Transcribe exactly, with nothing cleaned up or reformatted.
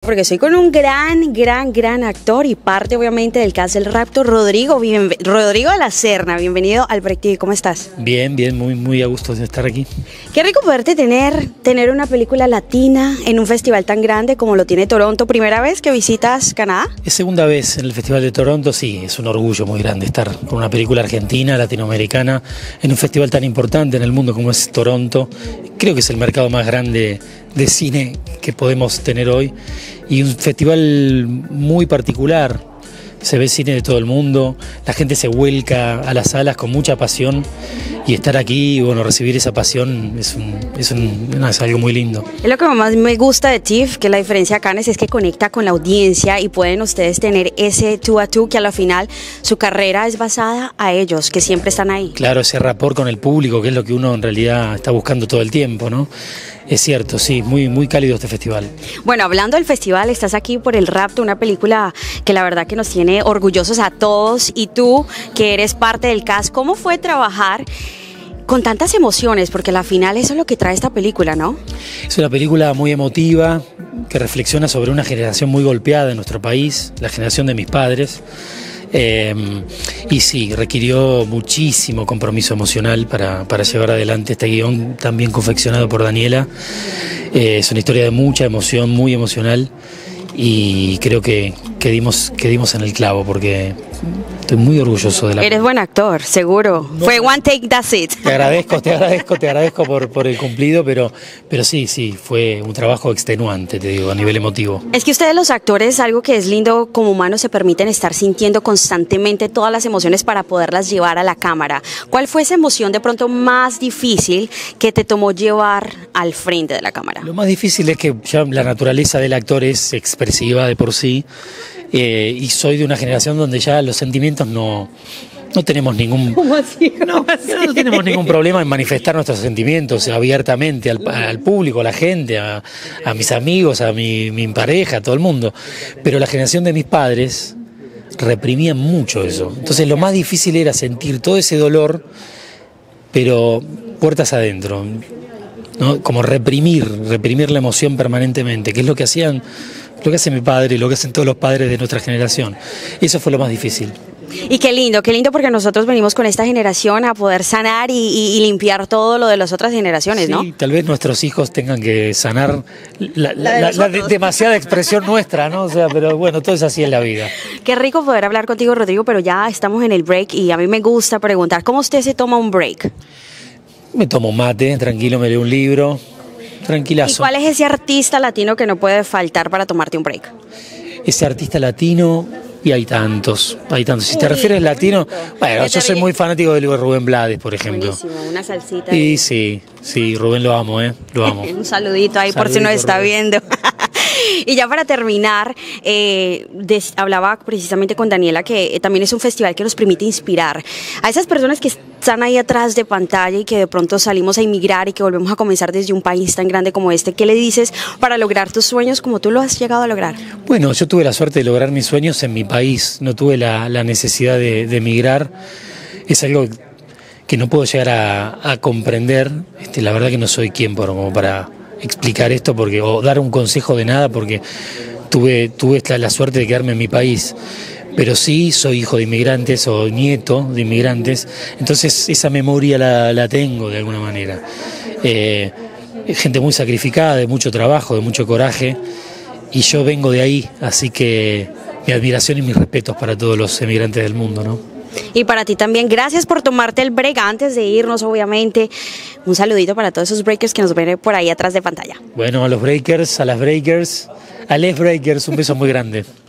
porque estoy con un gran, gran, gran actor y parte obviamente del cast del Rapto, Rodrigo, bien, Rodrigo de la Serna. Bienvenido al Break T V, ¿cómo estás? Bien, bien, muy, muy a gusto de estar aquí. Qué rico poderte tener, tener una película latina en un festival tan grande como lo tiene Toronto. ¿Primera vez que visitas Canadá? Es segunda vez en el Festival de Toronto, sí, es un orgullo muy grande estar con una película argentina, latinoamericana, en un festival tan importante en el mundo como es Toronto. Creo que es el mercado más grande de cine que podemos tener hoy y un festival muy particular. Se ve cine de todo el mundo, la gente se vuelca a las salas con mucha pasión y estar aquí, bueno, recibir esa pasión es, un, es, un, es algo muy lindo. Es lo que más me gusta de T I F F, que la diferencia de Cannes es que conecta con la audiencia y pueden ustedes tener ese tú a tú que a la final su carrera es basada a ellos, que siempre están ahí. Claro, ese rapport con el público, que es lo que uno en realidad está buscando todo el tiempo, ¿no? Es cierto, sí, muy, muy cálido este festival. Bueno, hablando del festival, estás aquí por El Rapto, una película que la verdad que nos tiene orgullosos a todos, y tú, que eres parte del cast, ¿cómo fue trabajar con tantas emociones? Porque al final eso es lo que trae esta película, ¿no? Es una película muy emotiva, que reflexiona sobre una generación muy golpeada en nuestro país, la generación de mis padres. Eh, y sí, requirió muchísimo compromiso emocional para, para llevar adelante este guión tan bien confeccionado por Daniela. Eh, es una historia de mucha emoción, muy emocional, y creo que, que, dimos, que dimos en el clavo, porque estoy muy orgulloso de la... Eres buen actor, seguro. No, fue one take, that's it. Te agradezco, te agradezco, te agradezco por, por el cumplido, pero, pero sí, sí, fue un trabajo extenuante, te digo, a nivel emotivo. Es que ustedes los actores, algo que es lindo como humanos, se permiten estar sintiendo constantemente todas las emociones para poderlas llevar a la cámara. ¿Cuál fue esa emoción de pronto más difícil que te tomó llevar al frente de la cámara? Lo más difícil es que ya la naturaleza del actor es expresiva de por sí. Eh, y soy de una generación donde ya los sentimientos no, no tenemos ningún ¿Cómo así? ¿Cómo no, así? no tenemos ningún problema en manifestar nuestros sentimientos abiertamente al, al público, a la gente, a, a mis amigos, a mi, mi pareja, a todo el mundo. Pero la generación de mis padres reprimían mucho eso. Entonces lo más difícil era sentir todo ese dolor, pero puertas adentro, ¿no? Como reprimir, reprimir la emoción permanentemente, que es lo que hacían, lo que hace mi padre y lo que hacen todos los padres de nuestra generación. Eso fue lo más difícil. Y qué lindo, qué lindo, porque nosotros venimos con esta generación a poder sanar y, y, y limpiar todo lo de las otras generaciones, sí, ¿no? Sí, tal vez nuestros hijos tengan que sanar la, la, la, la de, demasiada expresión nuestra, ¿no? O sea, pero bueno, todo es así en la vida. Qué rico poder hablar contigo, Rodrigo, pero ya estamos en el break y a mí me gusta preguntar, ¿cómo usted se toma un break? Me tomo un mate, tranquilo, me leo un libro, tranquilazo. ¿Y cuál es ese artista latino que no puede faltar para tomarte un break? Ese artista latino, y hay tantos, hay tantos. Si te refieres latino, bueno, yo soy muy fanático de Rubén Blades, por ejemplo. Buenísimo, una salsita. Y sí, sí, Rubén lo amo, ¿eh? Lo amo. Un saludito ahí Saludito, por si nos está Rubén. viendo. Y ya para terminar, eh, des, hablaba precisamente con Daniela que eh, también es un festival que nos permite inspirar a esas personas que están ahí atrás de pantalla y que de pronto salimos a emigrar y que volvemos a comenzar desde un país tan grande como este. ¿Qué le dices para lograr tus sueños como tú lo has llegado a lograr? Bueno, yo tuve la suerte de lograr mis sueños en mi país, no tuve la, la necesidad de, de emigrar. Es algo que no puedo llegar a, a comprender. Este, la verdad que no soy quien por, como para explicar esto porque o dar un consejo de nada, porque tuve, tuve esta, la suerte de quedarme en mi país. Pero sí soy hijo de inmigrantes o nieto de inmigrantes, entonces esa memoria la, la tengo de alguna manera. Eh, gente muy sacrificada, de mucho trabajo, de mucho coraje, y yo vengo de ahí, así que mi admiración y mis respetos para todos los emigrantes del mundo, ¿no? Y para ti también, gracias por tomarte el break antes de irnos, obviamente. Un saludito para todos esos breakers que nos ven por ahí atrás de pantalla. Bueno, a los breakers, a las breakers, a les breakers, un beso muy grande.